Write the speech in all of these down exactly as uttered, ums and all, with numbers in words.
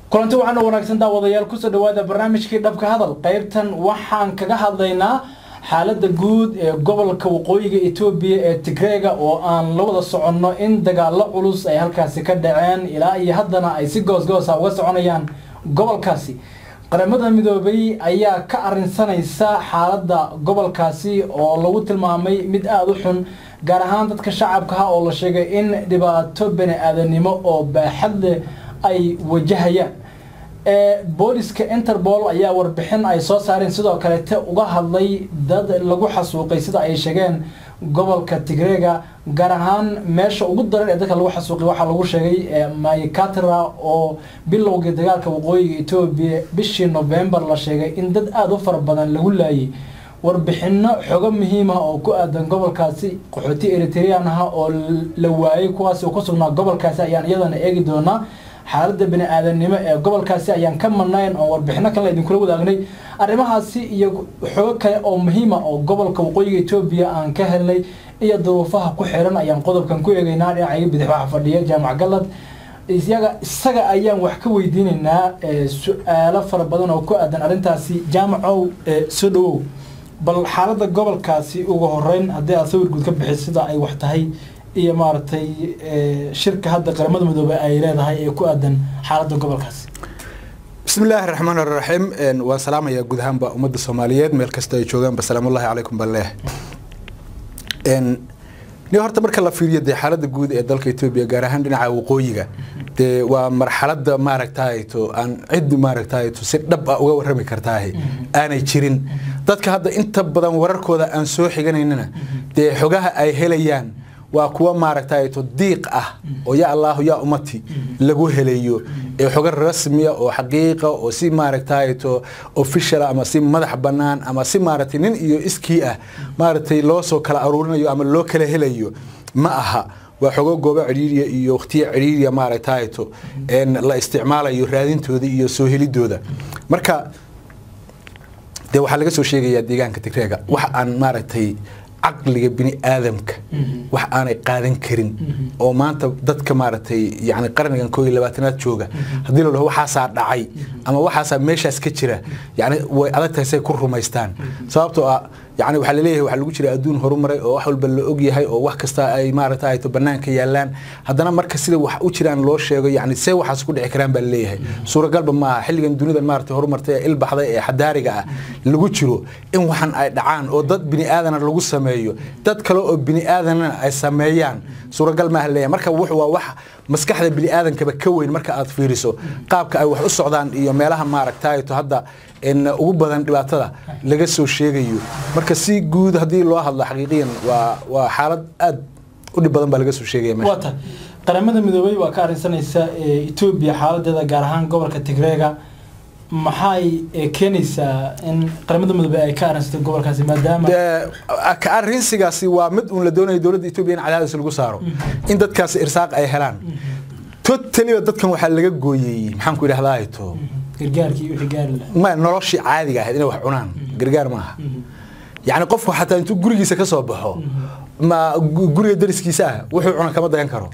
kulanti waxaan wanaagsan daawadayaal ku soo dhawaada barnaamijkii dhabka hadal qaybtan waxaan kaga hadlaynaa xaaladda guud ee gobolka waqooyiga Itoobiya ee Tigreega oo aan la wada soconno in dagaal culus ay halkaasi ka dhaceen ilaa iyo haddana ay si goos goos ah uga soconayaan gobolkaasi qaramada midoobay ayaa ka arinsanaysa xaaladda gobolkaasi oo lagu tilmaamay mid aad u xun gaar ahaan dadka shacabka ah oo la sheegay in dhibaato bani aadanimo oo baaxad leh ay wajahayaan ee booliska Interpol ayaa warbixin ay soo saareen sidoo kale ta uga hadlay dad lagu xasuuqay sida ay sheegeen gobolka Tigreega gaar ahaan meesha ugu daran ee dadka lagu xasuuqay waxa lagu sheegay Maykatra oo bilowgii dagaalka waqooyiga Itoobiya bishii November la sheegay in dad aad u fara badan lagu laayay warbixino xogo muhiim ah oo ku aadan gobolkaasi qaxooti Eritrean ah oo la waayay kuwaas oo ku sugnaa gobolkaasi ayaan iyadana eegi doonaa xaaladda bani aadanimo ee gobolkaasi ayaan ka marnayn oo warbixino kale idin kula wadaagnay arrimahaasi iyo xogo kale oo muhiim ah oo gobolka waqooyiga Itoobiya aan ka helnay iyo duruufaha ku xiran ayaan qodobkan ku eegaynaa dhinaca bidix waxa fadhiya jaamac galad isaga isaga ayaan wax ka weydiinaynaa su'aalo fara badan oo ku aadan arrintaasi jaamacow soo dhawow bal xaaladda gobolkaasi ugu horeyn haddii aad sawir guud ka bixiso sida ay wax tahay iyo maartay shirka hadda qaramada midoobay ay leedahay ee ku aadan xaaladda gobolkaasi bismillaahir rahmaanir rahiim wa salaam ya guud ahaan ba ummadda Soomaaliyeed meel kasta ay joogaan ba salaamullaahi calaykum ballah en ni horta marka la fiiriyo xaaladda guud ee dalka Itoobiya gaar ahaan dhinaca waqooyiga de waa marxaladda maaragtay to aan cid maaragtay to si dhab ah uga warrami kartaa aanay jirin dadka hadda inta badan wararkooda aan soo xiganayna de xogaha ay helayaan waa kuwa maaragtay to diiq ah oo ya Allah ya ummati lagu helayo ee xogar rasmi ah oo xaqiiqo oo si maaragtay to official ama si madax banaan ama si maaragtay nin iyo iskii ah maaragtay loo soo kala aruurinayo ama loo kala helayo ma aha waa xogo goobo ciriiriya iyo waqtiyo ciriiriya maaragtay to in la isticmaalayo raadintooda iyo soo helidooda marka de waxa laga soo sheegayaa deegaanka Tigreega waxa aan maaragtay aqliga bini aadamka wax aanay qaadan karin oo maanta dadka maaragtay yaani qarnigan koob iyo labaatanaad jooga hadii la dhaho waxa saa dhacay ama waxa saa meeshaas ka jira yaani way adag tahay ku rumaystaan sababtoo ah yaani waxa la leeyahay waxa lagu jira adduun horumaray oo wax walba la og yahay oo wax kasta ay maaragtay to banaanka yaalaan haddana marka sida wax u jiraan loo sheego yaani see waxaas ku dhici karaan baa la leeyahay suuragalba ma xilligan dunida maaragtay horumartay ee ilbaxday ee xadaariga ah lagu jiro in waxan ay dhacaan oo dad bini aadan lagu sameeyo dad kale oo bini aadan ay sameeyaan suuragal ma leeyahay marka wuxuu waa wax maskaxda bini aadanka ka weyn marka aad fiiriso qaabka ay wax u socdaan iyo meelaha maaragtay to hadda in ugu badan dhibaatada laga soo sheegayo marka si guud hadii loo hadlo xaqiiqiyan waa waa xaalad aad u dhib badan baa laga soo sheegay meesha wata qaramada midoobay waa ka arinsanaysa Itoobiya xaaladeeda gaar ahaan gobolka Tigreega maxay keenaysaa in qaramada midoobay ay ka arinsato gobolkaasi maadaama ka arinsigaasi waa mid uu la doonayo dawladda Itoobiya in cadaadis lagu saaro in dadkaas irsaaq ay helaan totally dadkan waxa laga gooyay maxaan ku yiraahdaa ito gargaarkii wixii gaar leh ma noloshii caadiga ah inay wax cunaan gargaar ma aha yaani qofku xataa intuu gurigiisa ka soo baxo ma guriga dariskiisa ah wuxuu cunaa kama dayan karo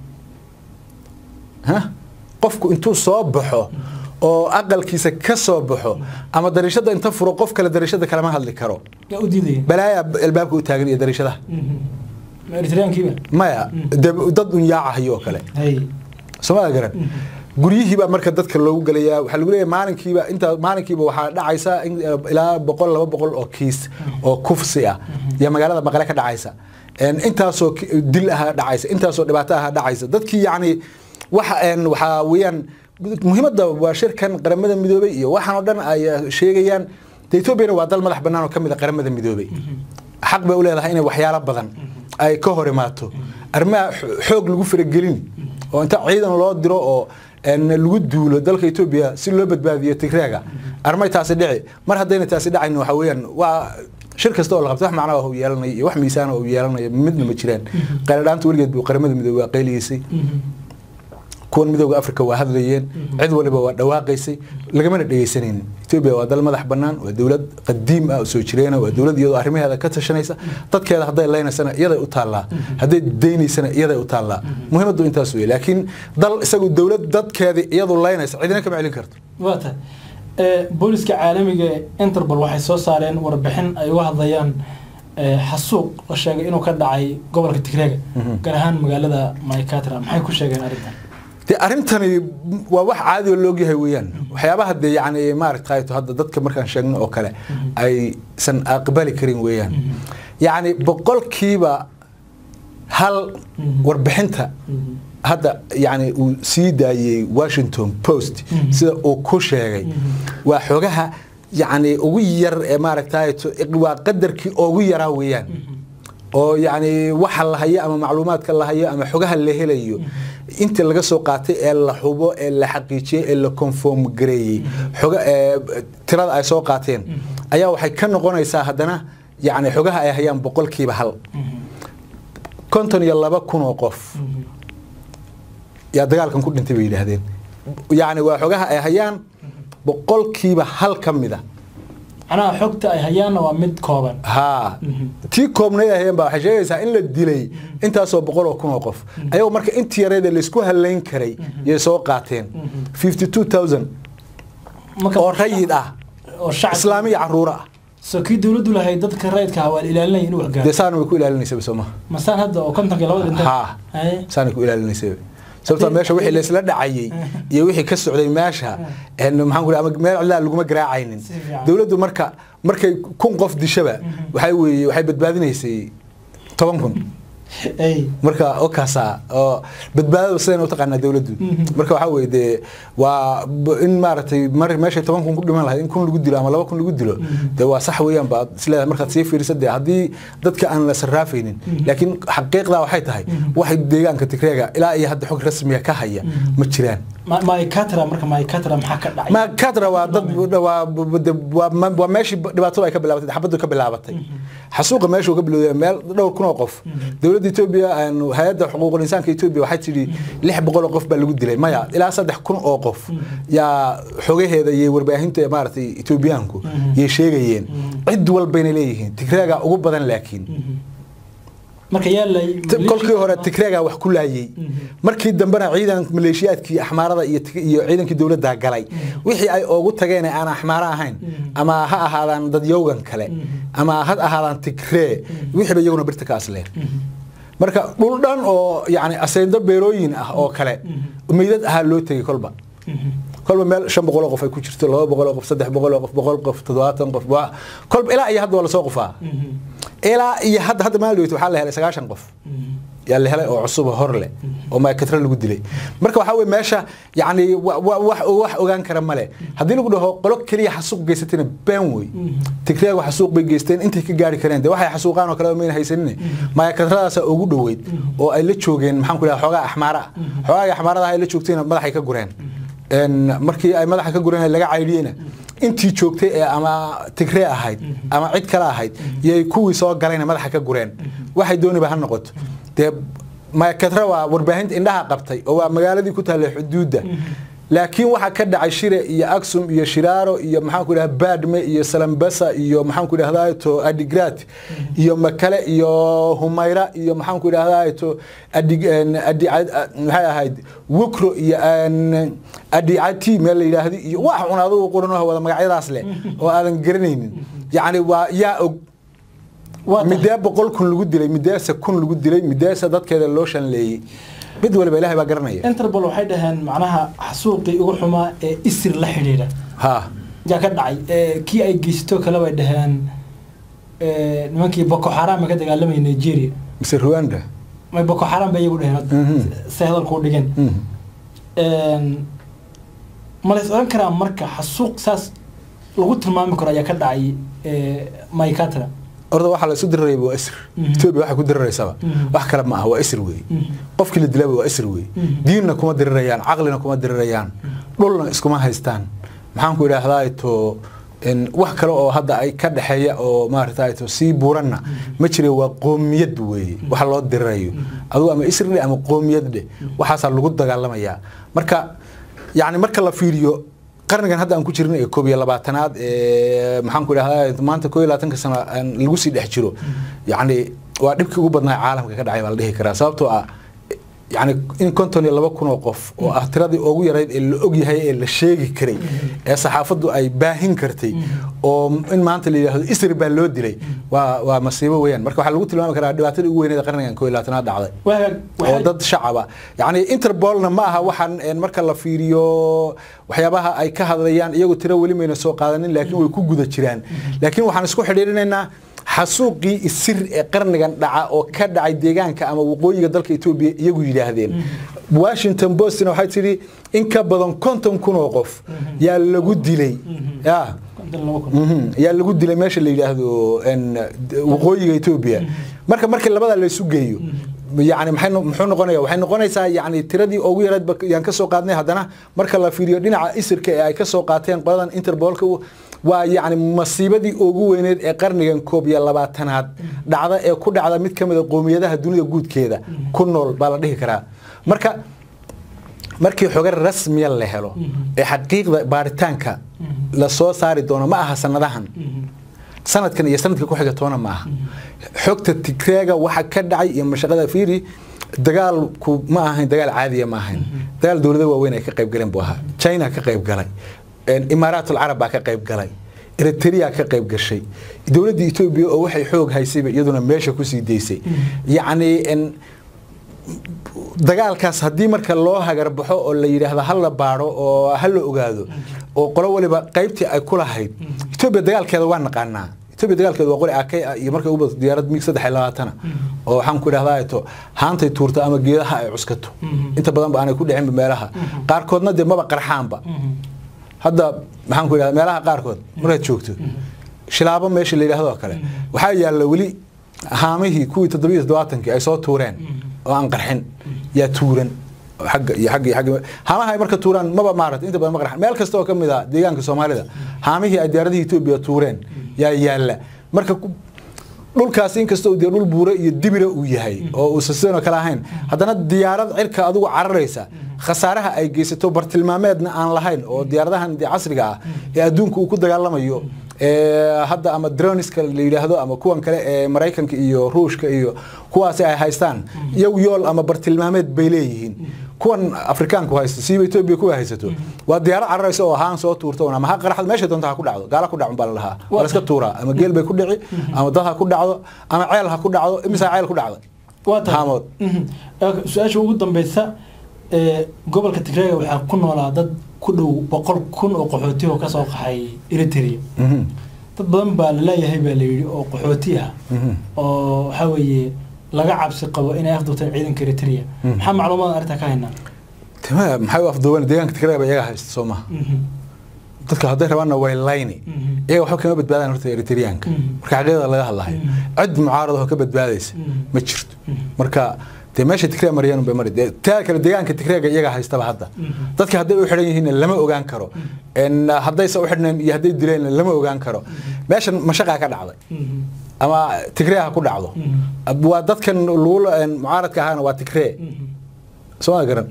ha qofku intuu soo baxo oo aqalkiisa ka soo baxo ama darashada inta furo qof kale darashada kala ma hadli karo yaa u diiday balaaya albaabka u taagan iyo darashada ma Eritrean kiba maya dad un yaacayo kale hay Soomaaliya garan guryihiiba marka dadka loogu galayaa waxa lagu leeyahay maalinkiiba inta maalinkiiba waxa dhacaysa ilaa boqol laba boqol oo kiis oo kufsi ah ya magaalada Maqale ka dhacaysa in intaas oo dil ah dhacaysa intaas oo dhibaato ah dhacaysa dadkii yaani waxa aan waxa weeyaan muhiimadda waa shirkan qaramada midoobay iyo waxaan oo dhan ay sheegayaan Itoobiya waa dal madax banaan oo kamid ah qaramada midoobay xaq bay u leedahay inay waxyaalo badan ay ka hor imaato arrimaha xoog lagu faragelin oo inta ciidan loo diro oo ان lagu duulo dalka Itoobiya si loo badbaadiyo Tigreega armay taasi dhici mar hadayna taasi dhacayna waxa weeyaan waa shir kasta oo la qabto wax macna ah oo yeelanay wax miisaan oo yeelanay midna ma jiraan qeyladaanta waligeed buu qaramada midoobay qeyliisay kuwan midowga Afrika waa hadlayeen cid waliba waa dhawaaqaysay lagamana dhageysanin Ethiopia waa dal madax banaan waa dawlad qadiim ah oo soo jireena waa dawlad iyadoo arrimaheeda ka tashanaysa dadkeeda haday leeynaysan iyada u taala haday deynaysan iyada u taala muhiimadu intaas weey laakiin dal isagu dawlad dadkeeda iyadoo leeynaysa cidina kama celin karto waata ee booliska caalamiga Interpol waxay soo saareen warbixin ay uga hadlayaan xasuuq la sheegay inuu ka dhacay gobolka Tigreega gaar ahaan magaalada Maykatra maxay ku sheegeen arrintan de arintani waa wax caadi oo loo yahay weeyaan waxyaabaha de yaani maaragtay hadda dadka markaan sheegno oo kale ay san aqbali karin weeyaan yaani boqolkiiba hal warbixinta hadda yaani uu sii daayay Washington Post sida uu ku sheegay waa xogaha يعني ugu yar ee maaragtay waa qadarkii ugu yaraa weeyaan oo yani waxa la hayo ama macluumaadka la hayo ama xogaha la helayo inta laga soo qaatay ee la xubo ee la xaqiijiyay ee la confirm gareeyay xoga tirada ay soo qaateen ayaa waxay ka noqonaysaa hadana yani xogaha ay hayaan boqolkiiba hal konton iyo laba kun oo qof yaa dagaalkan ku dhintay bay yiraahdeen yani waa xogaha ay hayaan boqolkiiba hal kamida ana xogta ay hayaan waa mid kooban ha tii koobnay ayeen baa waxa sheegaysaa in la dilay intaas oo boqol oo kun oo qof ayuu marka intii yareed la isku haleyn karay yay soo qaateen fifty-two thousand marka oo rayid ah oo shacab islaami caruura ah soo kii dawladdu lahayd dadka rayidka waa ilaalinay inuu wax gaaro deesaan way ku ilaalinaysaa Soomaa masaan hadda oo konton iyo laba dhinta ha saan ku ilaalinaysaa sababta meesha wixii la isla dhacayay iyo wixii ka socday meesha ee maxaan ku ama meel cillaa lagu ma garaacaynin dawladdu marka markay kun qof dishaba waxay weeyay waxay badbaadinaysay toban kun ay marka oo kaasa oo badbaadada sideen u taqaana dawladdu marka waxa weeyday waa in maartay mar meesha toban kun ku dhiman lahayd in kun lagu dilo ama laba kun lagu dilo de waa sax weeyaan baad isla marka sii fiirsade hadii dadka aan la sarraafaynin laakiin xaqiiqda waxay tahay waxay deegaanka Tigreega ilaa iyo hadda xog rasmi ah ka haya ma jiraan Maykatra marka Maykatra maxaa ka dhacay Maykatra waa dad waa waa meeshii dhibaato ay ka bilaabatay xabadu ka bilaabatay xasuuqa meesha ka bilowday meel dhowr kun oo qof dawladda Ethiopia aan hay'adda xuquuqul insaanka Ethiopia waxay tiri lix boqol oo qof baa lagu dilay maya ilaa saddex kun oo qof yaa xogaheeda iyo warbaahinta maartay Ethiopiaanku ay sheegayeen cid walba inay leeyihiin Tigreega ugu badan laakiin marka yaalay kolkii hore Tigreega wax ku laayay markii dambana ciidan maleeshiyaadkii axmaarada iyo iyo ciidankii dawladda galay wixii ay ugu tageen aan axmaara ahayn ama ha ahaadaan dad yowgan kale ama ha ahaadaan Tigree wixii bay iyaguna birta ka asleen marka dhul dhan oo yaani asayda beerooyin ah oo kale umeedad ah loo tagay kolba kolba meel shan boqol oo qof ay ku jirto laba boqol oo qof saddex boqol oo qof boqol qof toddobaatan qof kolba ilaa iyo hadda wala soo qofaa ilaa iyo hadda hadda maal waxa la helay sagaashan qof yaa la helay oo cusub hor leh oo Maykatra lagu dilay marka waxa weey meesha yaani wax wax ogaan kara male hadii lagu dhaho qolo kaliya xasuuq geysatayna been way Tigreega wax xasuuq bay geysteen intay ka gaari kareen waxay xasuuqaan oo kale ma haysanin Maykatradaas ugu dhaweyd oo ay la joogeen maxaan ku leeyahay xogaa axmaara xogaa axmaarada ay la joogteen madaxay ka gureen en markii ay madaxa ka gureen laga caydiyeen intii joogtay ee ama Tigree ahayd ama cid kale ahayd yay kuwii soo galayna madaxa ka gureen waxay doonayba ha noqoto de Maykatra waa warbaahinta indhaha qabtay oo waa magaaladii ku taallay xuduudda laakiin waxa ka dhacay Shire iyo Aksum iyo Shiraaro iyo maxaan ku dhahaa Baadme iyo Salambasa iyo maxaan ku dhahaa to Adigrat iyo Makale iyo Humayra iyo maxaan ku dhahaa to Adig Adi maxay ahayd Wukro iyo Adiati meel la yiraahdo iyo wax cunaado qoranaha wada magacyadaas leh oo aadan garanaynin yaani waa yaa og midda boqol kun lagu dilay midda kun lagu dilay midda dadkeeda loo shanleeyay mid waliba Ilaahay baa garanaya Interpol waxay dhahaan macnaha xasuuqi ugu xumaa ee isir la xiriira ha ja ka dhacay ee kii ay geysto kala way dhahaan ee nimankii Boko Haram ka dagaalamay Nigeria mise Rwanda ma Boko Haram bay ugu dhahaan saadal ku dhigan een ma la soo karaa marka xasuuq saas lagu tilmaami karo ayaa ka dhacay ee Maykatra orda waxa la isku diray waa isr Ethiopia waxa ku diraysaa wax kale ma aha waa isr weey qofkii la dilay waa isr weey diinna kuma dirirayaan aqlina kuma dirirayaan dhulna iskuma haystaan maxaan ku ilaahay to إن وح كلا أو هذا أي كده حياة أو ما رتايته سي بورنا مشري وقومية دوي وحلوات دريو أدو أما إسرائيل أما قومية ده وحصل لقط دجال ما يا مركا يعني مركا لا فيديو قرن هذا أنكو شرنا كوبي الله بعتناد محمد كله هذا ما أنت كوي لا تنك سنة الجوسي ده حجرو يعني وأدبك وبدنا عالم كده عيب على كرا سببته يعني إن كنتم يلا بكون وقف واعتراضي أوجي يريد اللي أوجي هي اللي شيء كري صحافته أي باهين كرتي وإن ما أنت اللي يصير باللود لي ومصيبة وين مركب حلوت اللي ما كرا دواتي وين إذا قرنا كوي لا تنادى عليه وضد شعبه يعني إنتربولنا معها وحن إن مركب الله فيريو وحيابها أي كهذا يعني يجو ترى ولي من السوق هذا لكن ويكون جود الشريان لكن وحن نسكو حديرنا إنه حسوقي السر قرنجان دعاء أو كدع الدجان كأما وقوي قدرك يتوب يجوي لهذين واشنطن بوست إنه حيصير إن كبدن كنتم كونوا وقف يا اللي جود لي يا يا اللي جود لي ماشي اللي هذا إن وقوي يتوبيا مركب مركب اللي بدأ اللي يسوقيه يعني محن محن قناة وحن قناة سا يعني تردي أو يرد بك يعني كسوقاتنا هذانا مركب الله في ريودين على إسر كأي كسوقاتين قلنا إنتربولك ويعني مصيبة دي أوجوينيد قرنيان كوبيا لبعتناد دعوة كل دعوة ميت كم القومية ده الدنيا جود كذا كنول بالده كرا مركا مركي حجر رسمي اللي هلو حقيقة بارتانكا لصو صار دونا معها سنة دهن سنة كان يسنة كل حاجة تونا معها حكت التكراجة واحد كدعي يوم شغلة فيري دجال كو معها دجال عادية معها دجال دولة وين كقريب قلنا بوها تشاينا كقريب قلنا الإمارات العرب كقريب قلنا إريتريا كقريب قشي دولة إثيوبيا أو وحي حوج هيسيب يدنا ماشي كوسي ديسي يعني إن دجال كاس هدي مرك الله هجربحه ولا يرهذا هلا بارو أو هلا أجاده أو قلوا لي بقيبتي أكلها هيد إثيوبيا دجال كذا وانا قلنا إثيوبيا دجال كذا وقول أكيد يمرك أوبس ديارات ميكس ده حلاتنا أو حن كل هذا يتو هانتي تورتا أما جيها عسكته أنت بدن بأنا كل عين بمالها قاركودنا دي ما بقرحان بقى هذا محن كل هذا مالها قاركود مرة تشوكته شلابا ماشي اللي هذا كله وحاجة اللي ولي هامه كوي تدريس دواتنك أي صوت تورين وأن قرحين يا تورن حق يا حق يا حق هامه هاي مركز تورن ما بمارت أنت بدن مقرحين مالك استوى كم ذا ديجان كسومالي ذا هامه هي أديارده يتوب تورين يا يلا مركز دول كاسين كستو دي دول بورة يدبره وياهي أو أساسنا كلاهين هذا الديارات عرك أدو عرّيسة خسارها أي جيستو برتلمامات عن لهين أو ديارها دي عصرها يأدونك وكده يلا ما يو هذا أما درونيس كاللي هذا أما كوان كلا مرايكان كيو روش كيو كواسي هايستان يو يول أما برتلمامات بيليهين كون أفريقيان كويس سيبي توبي كويسته والديار عرّيسة وهان صوت تورتون أما هاق راح ماشي تنتها كل عضو قال كل عم بالله ولا سكت تورا أما جيل بيكون دعي أما ضها كل عضو أما عيالها كل عضو إمسا عيال كل عضو واتهامود سؤال شو قدام بيثا قبل كتير وحكون ولا عدد كله بقول كون وقحوتي وكسر حي إريتريا تضم بالله يهيب اللي وقحوتيها أو حوي laga cabsi qabo inay afduubtaan ciidanka Eritrea maxaa macluumaad arrinta ka haynaa tamaam maxay afduubaan deegaanka Tigray iyaga haysta Soomaa dadka hadday rabaan way layni iyaga waxa kama badbaadaan horta Eritreanka marka xaqeeda laga hadlayo cid mucaarad oo ka badbaadaysa ma jirto marka te meesha Tigray mariyaan bay marid taa kale deegaanka Tigray iyaga haystaba hadda dadka hadday u xiran yihiin lama ogaan karo in hadday soo xirnaan iyo hadday dileen lama ogaan karo meeshan mashaqa ka dhacday أما تكريه كل عضو أبوادات كان لول معارض كهانة وتكريه سواء قرن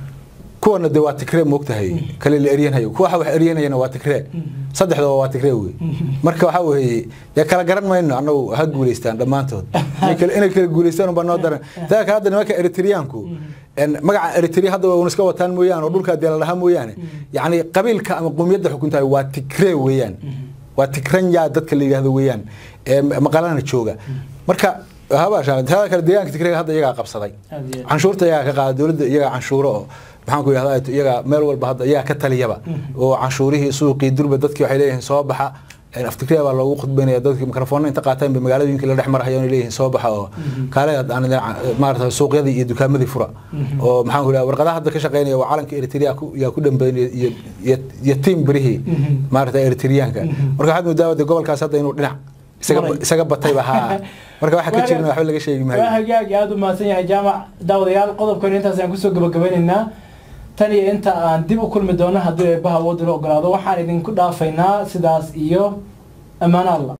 كون الدوا تكريه مقتهي كل اللي أريان هيو كوا حوا أريان هينا وتكريه صدق دوا وتكريه مركب حوا هي يا كلا قرن ما إنه أنا هاد جوليستان لما أنتوا كل إنك كل جوليستان وبنادر ذاك هذا نواك إريتريانكو إن مجا إريتريا هذا ونسكوا تان مويان ودول كديال لها مويان يعني قبيل كقوم يد حكومته وتكريه ويان وتكرين يا دتك اللي هذا ويان مقالنا تشوجا مركا هذا عشان هذا كان ديانك تكريه هذا يجا قبصدي عنشورته يجا كقاعد دولد يجا عنشوره بحنا كوي هذا يجا مال والبهذا يجا كتليبا وعنشوره سوقي درب دتك وحيليه صباحا أفتكرها والله وقت بين يدك ميكروفون أنت قاعدين بمجال يمكن اللي حمر حيوان ليه صباحا كلا أنا مارت السوق يدي يدك مذي فرع ومحنا كوي ورقة هذا كشقيني وعالم كإريتريا يا كلهم بين يتيم بريه مارت إريتريان كان ورقة هذا مداود قبل كاسات إنه نعم سجب بطيء بها مركب واحد كتير من حول شيء ما هي جاء جاء ما سنيا جامع داود يال قضب كون أنت سنكون سوق بقبلنا tan iyo inta aan dib u kulmi doono haddii ay baha waddo la ogolaado waxaan idinku dhaafaynaa sidaas iyo ammaan Allah